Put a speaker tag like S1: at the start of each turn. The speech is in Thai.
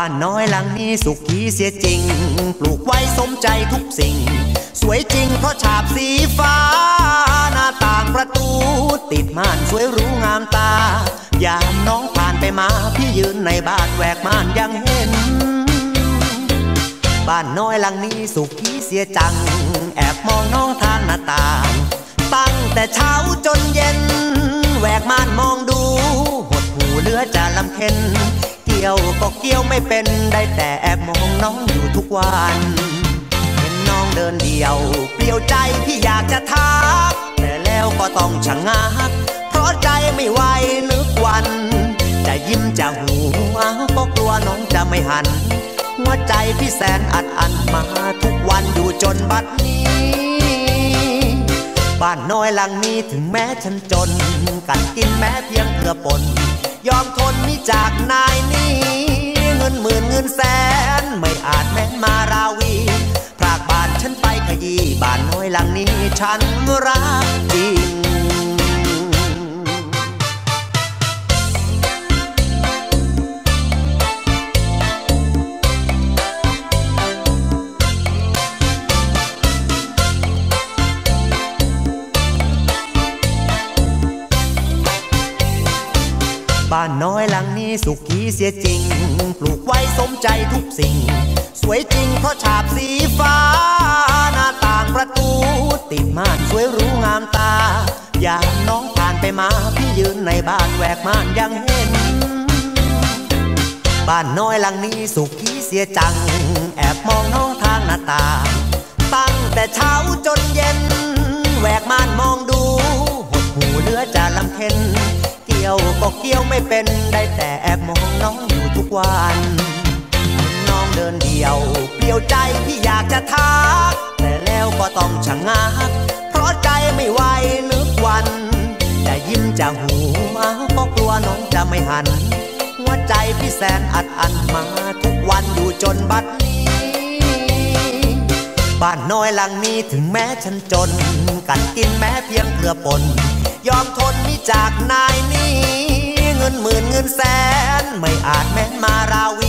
S1: านน้อยหลังนี้สุขีเสียจริงปลูกไว้สมใจทุกสิ่งสวยจริงเพราะฉาบสีฟ้าหน้าต่างประตูติดม่านสวยหรูงามตายามน้องผ่านไปมาพี่ยืนในบ้านแหวกม่านยังเห็นบ้านน้อยหลังนี้สุขีเสียจังแอบมองน้องทางหน้าต่างตั้งแต่เช้าจนเย็นแหวกม่านมองดูหดหูเหลือจะลำเค็นเกี่ยวก็เกี่ยวไม่เป็นได้แต่แอบมองน้องอยู่ทุกวันเห็นน้องเดินเดี่ยวเปลี่ยวใจพี่อยากจะทักแต่แล้วก็ต้องชะงักเพราะใจไม่ไหวนึกวันจะยิ้มจะหัวก็กลัวน้องจะไม่หันหัวใจพี่แสนอัดอั้นมาทุกวันอยู่จนบัดนี้บ้านน้อยหลังนี้ถึงแม้ฉันจนกัดกินแม้เพียงเพื่อปนยอมทนมิจากนายนี้เงินหมื่นเงินแสนไม่อาจแม้นมาราวีพรากบ้านฉันไปขยี้บ้านน้อยหลังนี้ฉันรักจริงบ้านน้อยหลังนี้สุขีเสียจริงปลูกไว้สมใจทุกสิ่งสวยจริงเพราะฉาบสีฟ้าหน้าต่างประตูติดม่านสวยหรูงามตายามน้องผ่านไปมาพี่ยืนในบ้านแหวกม่านยังเห็นบ้านน้อยหลังนี้สุขีเสียจังแอบมองน้องทางหน้าต่างตั้งแต่เช้าจนเย็นแหวกม่านมองดูหดหูเหลือจะลำเค็นเกี่ยวก็เกี่ยวไม่เป็นได้แต่แอบมองน้องอยู่ทุกวันน้องเดินเดี่ยวเปลี่ยวใจพี่อยากจะทักแต่แล้วก็ต้องชะงักเพราะใจไม่ไหวนึกวันจะยิ้มจะหัวก็กลัวน้องจะไม่หันหัวใจพี่แสนอัดอั้นมาทุกวันอยู่จนบัดนี้บ้านน้อยหลังนี้ถึงแม้ฉันจนกัดกินแม้เพียงเพื่อปนยอมทนมิจากนายนี้เงินหมื่นเงินแสนไม่อาจแม้นมาราวี